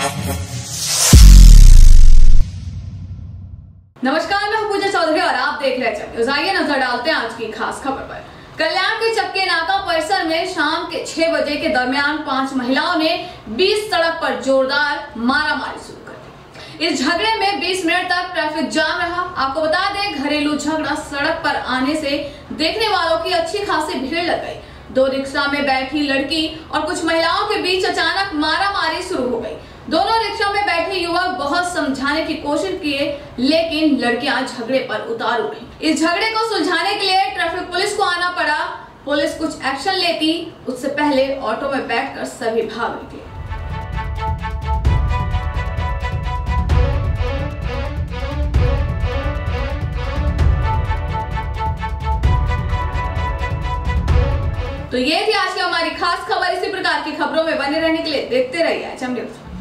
नमस्कार, मैं हूं पूजा चौधरी और आप देख रहे हैं। आइए नजर डालते हैं आज की खास खबर पर। कल्याण के चक्के नाका परिसर में शाम के 6 बजे के दरमियान 5 महिलाओं ने 20 सड़क पर जोरदार मारामारी शुरू कर दी। इस झगड़े में 20 मिनट तक ट्रैफिक जाम रहा। आपको बता दें, घरेलू झगड़ा सड़क पर आने से देखने वालों की अच्छी खासी भीड़ लग गई। 2 रिक्शा में बैठी लड़की और कुछ महिलाओं के बीच अचानक मारामारी शुरू हो गई। दोनों रिक्शा में बैठे युवक बहुत समझाने की कोशिश किए, लेकिन लड़कियां झगड़े पर उतारू रही। इस झगड़े को सुलझाने के लिए ट्रैफिक पुलिस को आना पड़ा। पुलिस कुछ एक्शन लेती उससे पहले ऑटो में बैठकर सभी भाग निकले। तो ये थी आज की हमारी खास खबर। इसी प्रकार की खबरों में बने रहने के लिए देखते रहिए एचएम न्यूज़।